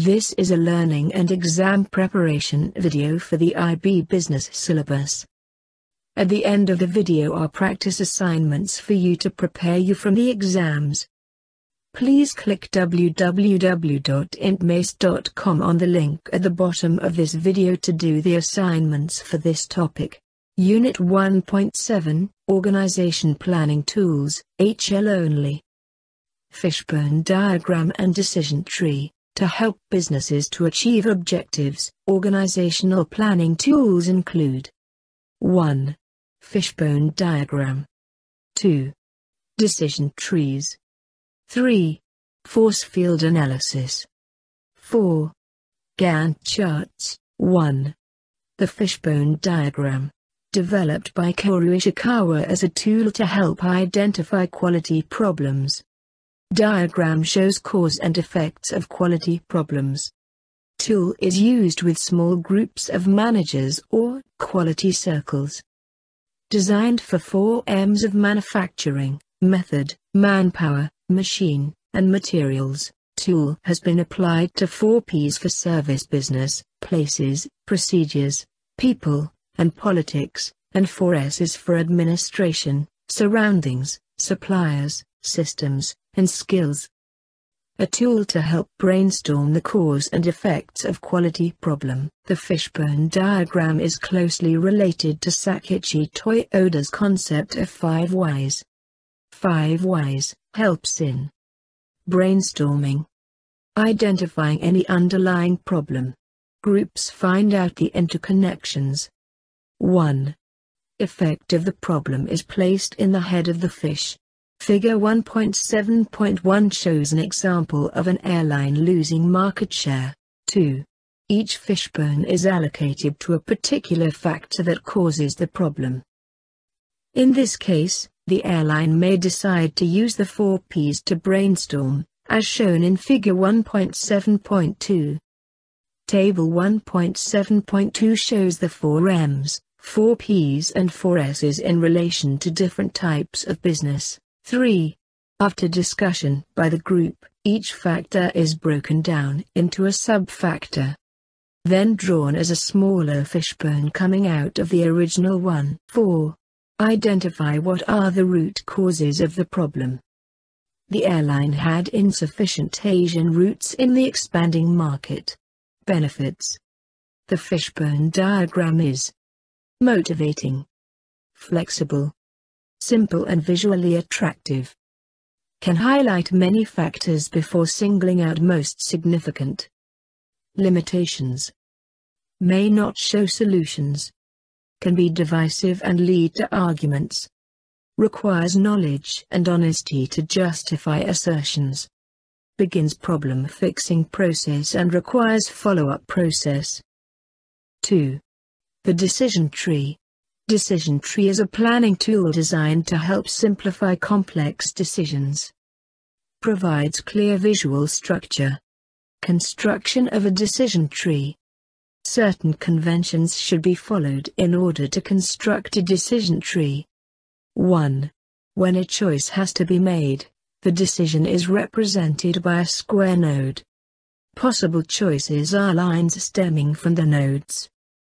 This is a learning and exam preparation video for the IB Business syllabus. At the end of the video are practice assignments for you to prepare you from the exams. Please click www.intmace.com on the link at the bottom of this video to do the assignments for this topic. Unit 1.7, Organization Planning Tools, HL only. Fishbone diagram and decision tree. To help businesses to achieve objectives, organizational planning tools include 1. Fishbone diagram. 2. Decision trees. 3. Force field analysis. 4. Gantt charts. 1. The fishbone diagram. Developed by Kaoru Ishikawa as a tool to help identify quality problems. Diagram shows cause and effects of quality problems. Tool is used with small groups of managers or quality circles. Designed for 4 M's of manufacturing, method, manpower, machine, and materials, tool has been applied to 4 P's for service business, places, procedures, people, and politics, and 4 S's for administration, surroundings, suppliers, systems, and skills. A tool to help brainstorm the cause and effects of quality problem. The fishbone diagram is closely related to Sakichi Toyoda's concept of 5 Whys. 5 Whys helps in brainstorming, identifying any underlying problem. Groups find out the interconnections. 1. Effect of the problem is placed in the head of the fish. Figure 1.7.1 shows an example of an airline losing market share. 2. Each fishbone is allocated to a particular factor that causes the problem. In this case, the airline may decide to use the 4 P's to brainstorm, as shown in Figure 1.7.2. Table 1.7.2 shows the 4 M's, 4 P's and 4 S's in relation to different types of business. 3. After discussion by the group, each factor is broken down into a sub-factor, then drawn as a smaller fishbone coming out of the original one. 4. Identify what are the root causes of the problem. The airline had insufficient Asian routes in the expanding market. Benefits. The fishbone diagram is motivating, flexible, simple and visually attractive. Can highlight many factors before singling out most significant. Limitations. May not show solutions. Can be divisive and lead to arguments. Requires knowledge and honesty to justify assertions. Begins problem-fixing process and requires follow-up process. 2. The decision tree. Decision tree is a planning tool designed to help simplify complex decisions. Provides clear visual structure. Construction of a decision tree. Certain conventions should be followed in order to construct a decision tree. 1. When a choice has to be made, the decision is represented by a square node. Possible choices are lines stemming from the nodes.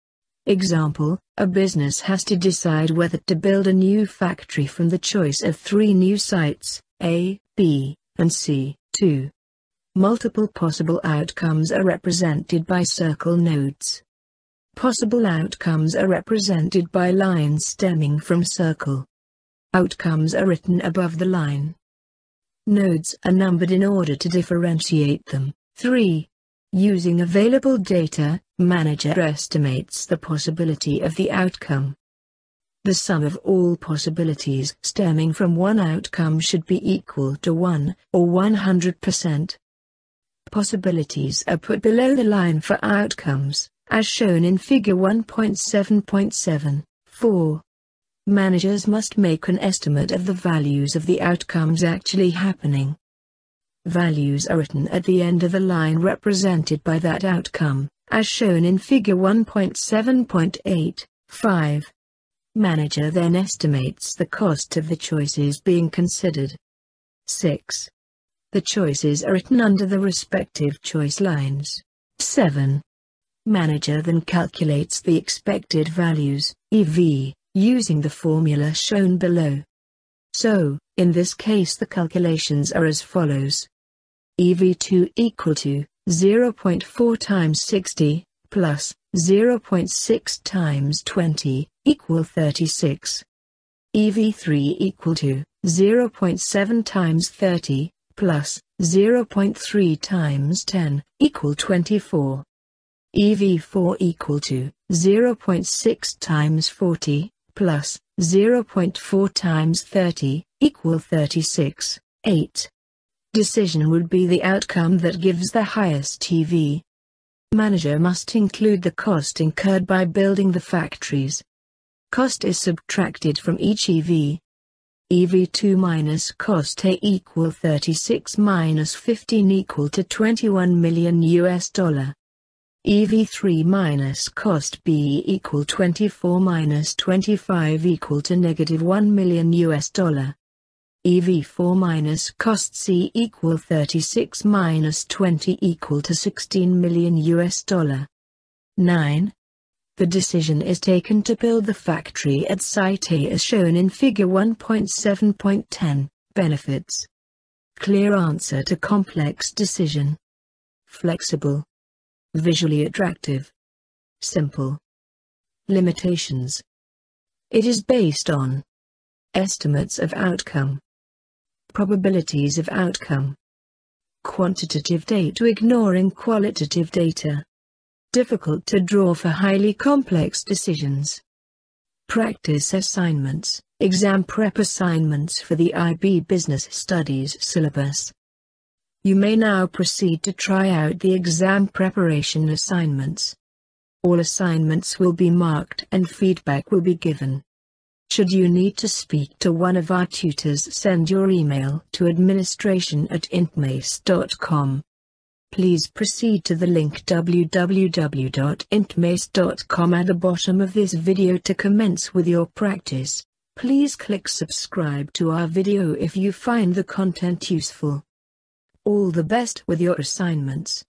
Example, a business has to decide whether to build a new factory from the choice of 3 new sites, A, B, and C. 2. Multiple possible outcomes are represented by circle nodes. Possible outcomes are represented by lines stemming from circle. Outcomes are written above the line. Nodes are numbered in order to differentiate them. 3. Using available data, manager estimates the possibility of the outcome. The sum of all possibilities stemming from one outcome should be equal to 1, or 100%. Possibilities are put below the line for outcomes, as shown in Figure 1.7.7. 4. Managers must make an estimate of the values of the outcomes actually happening. Values are written at the end of the line represented by that outcome, as shown in Figure 1.7.8. 5. Manager then estimates the cost of the choices being considered. 6. The choices are written under the respective choice lines. 7. Manager then calculates the expected values, EV, using the formula shown below. So, in this case the calculations are as follows. EV2 equal to 0.4 times 60, plus 0.6 times 20, equal 36. EV3 equal to 0.7 times 30, plus 0.3 times 10, equal 24. EV4 equal to 0.6 times 40, plus 0.4 times 30, equal 36. 8. Decision would be the outcome that gives the highest EV. Manager must include the cost incurred by building the factories. Cost is subtracted from each EV. EV2 minus cost A equal 36 minus 15 equal to $21 million. EV3 minus cost B equal 24 minus 25 equal to negative $1 million. EV4 minus cost C equal 36 minus 20 equal to $16 million. 9. The decision is taken to build the factory at Site A as shown in Figure 1.7.10. Benefits. Clear answer to complex decision. Flexible. Visually attractive. Simple. Limitations. It is based on estimates of outcome, probabilities of outcome, quantitative data ignoring qualitative data, difficult to draw for highly complex decisions. Practice assignments, exam prep assignments for the IB Business Studies syllabus. You may now proceed to try out the exam preparation assignments. All assignments will be marked and feedback will be given. Should you need to speak to one of our tutors, send your email to administration@intmace.com. Please proceed to the link www.intmace.com at the bottom of this video to commence with your practice. Please click subscribe to our video if you find the content useful. All the best with your assignments.